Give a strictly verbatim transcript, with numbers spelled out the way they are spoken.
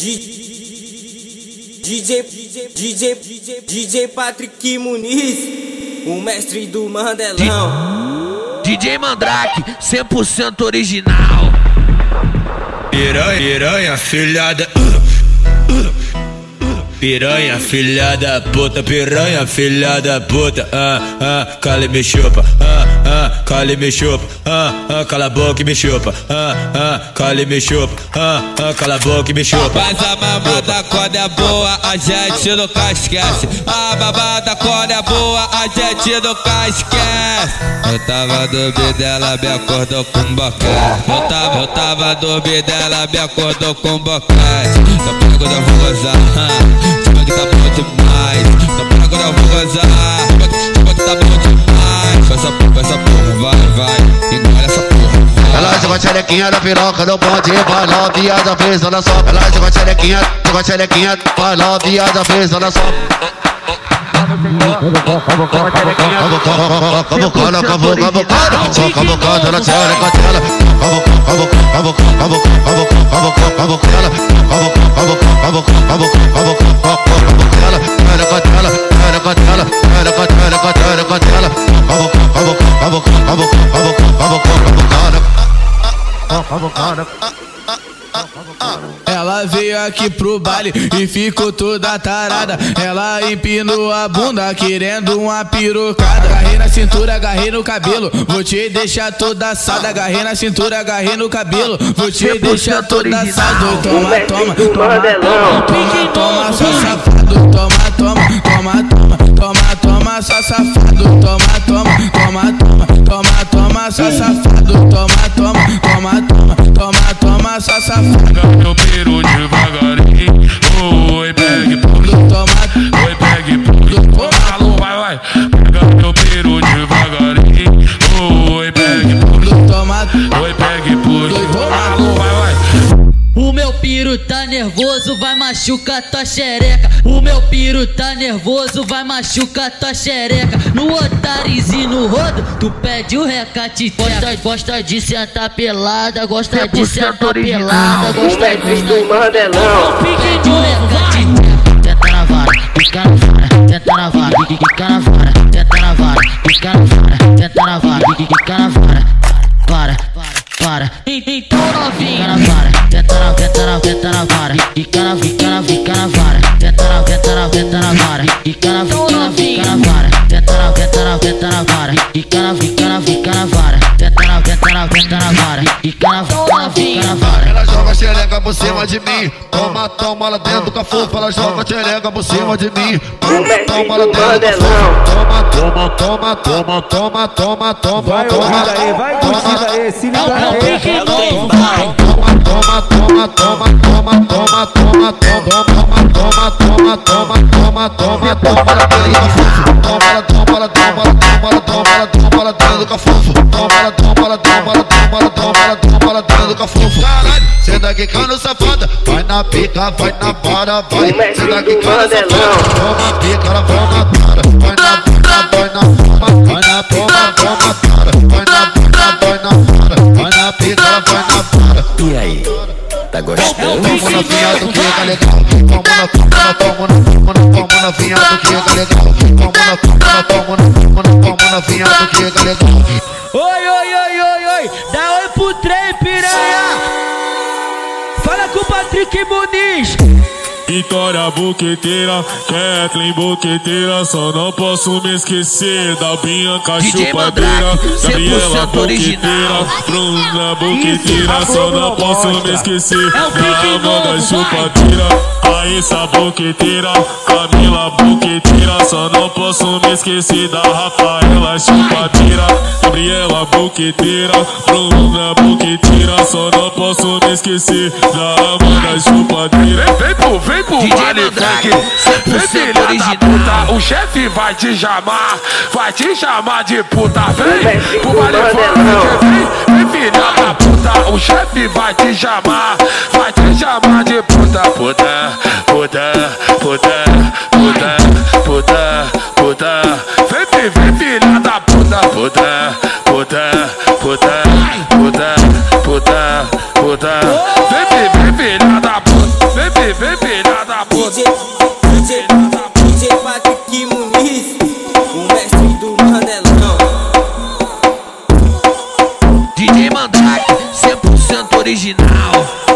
DJ, DJ, DJ, DJ Patrick Muniz, o mestre do Mandelão. D J Mandrake, cem por cento original. Piranha, piranha, filhada. Piranha, filha da puta, piranha, filha da puta. Ah, ah, cala e me chupa. Ah, ah, cala e me chupa. Ah, ah, cala a boca e me chupa. Ah, ah, cala e me chupa. Ah, ah, cala a boca e me chupa. Mas a mamada quando é boa, a gente nunca esquece. A mamada quando é boa, a gente nunca esquece. Eu tava dormindo, ela me acordou com boquete. Eu tava, eu tava dormindo, ela me acordou com boquete. Tô pego da rosa, chama que tá bom demais. Tô pego da rosa, chama que tá bom demais. Faz essa porra, essa porra, vai, vai, engole essa porra. Ela joga xerequinha na piroca do bonde, vai lá, viada, fez, olha só. Ela joga xerequinha, joga xerequinha, vai lá, viada, fez, olha só. Cavocada, cavocada, cavocada, só cavocada na xereca dela. Cavocada, cavocada, cavocada, cavocada, ela veio aqui pro baile e ficou toda tarada. Ela empinou a bunda querendo uma pirocada. Agarrei na cintura, agarrei no cabelo, vou te deixar toda assada. Agarrei na cintura, agarrei no cabelo, vou te deixar toda assada. Toma, toma, toma, toma, toma, só safado. Toma, toma, toma, toma, toma, toma, só safado. Toma, toma, toma, toma, toma, toma, só safado. Toma, toma, toma, toma, toma, toma, só safado. Eu piro devagarinho, oi, pegue pulo, toma, oi, pegue pulo, alô, vai, vai. Pega meu piro devagarinho, oi, pegue pulo, toma, oi, pegue pulo, alô, vai, vai. O meu piro tá nervoso, vai machucar tua xereca. O meu piro tá nervoso, vai machucar tua xereca. No otários e no rodo, tu pede o recate. Gosta, gosta de sentar pelada, gosta de sentar pelada, gosta de do Mandelão. Pede o recate. Tenta na vara, pica na vara, tenta na vara, pica na vara, tenta na vara, pica na vara, tenta na vara, pica na vara, para, para. Então novinha na vara, tenta na, tenta na, tenta na vara, fica na, fica na, fica na vara, tenta na, tenta na, tenta na vara, fica na, fica na, fica na vara, tenta na, tenta na, tenta na vara, fica na, fica na, fica na vara, tenta na, tenta na, tenta na vara, fica na, fica na, fica na vara. Ela joga xereca por cima de mim, toma, toma lá dentro do cafofo. Ela joga xereca por cima de mim, toma, toma lá dentro do cafofo. Toma, toma, toma, toma, toma, toma, toma, vai, toma, aí, vai, curtida aí, se liga aí. toma, toma, toma, toma, toma, toma, toma, toma, toma, toma, toma, toma, toma, toma, toma lá dentro do cafofo. Toma, toma, toma, toma, toma, toma lá dentro do cafofo. Toma, toma, toma, toma, toma, toma lá dentro do cafofo. Caralho, cê tá quicando safada, vai na pica, vai na para, vai. Cê tá quicando safada, toma pica, ela vai na para. Vai na pica, vai na para, vai na toma, toma para. Vai na pica, vai na para, vai na pica, ela vai na para. E aí, tá gostando? Vamos na vinha do que tá legal. Vamos na toma, toma, toma, toma na vinha do que tá legal. Vamos na toma, toma, toma, toma na vinha do que tá legal. Oi, oi, oi, oi, oi, dá oi pro trem, piranha. Fala com o Patrick Muniz. Vitória boqueteira, Kathleen boqueteira, só não posso me esquecer da Bianca chupadeira, Gabriela boqueteira, Bruna boqueteira, só não posso me esquecer da Amanda chupadeira, Aissa boqueteira, Camila boqueteira, só não posso me esquecer da Rafaela chupadeira, Gabriela boqueteira, Bruna boqueteira, só não posso me esquecer da Amanda chupadeira. Vem pro, vem pro baile funk, vem filha da puta, o chefe vai te chamar, vai te chamar de puta. Vem pro baile funk, vem, vem filha da puta, o chefe vai te chamar, vai te chamar de puta. Puta, puta, puta, puta, puta, puta. Vem, vem filha da puta, puta, puta, puta, puta, puta, puta. Vem, vem filha da puta, vem, vem vem filha da puta. D J, D J, D J Patrick Muniz, o mestre do Mandelão. D J Mandrake, cem por cento original.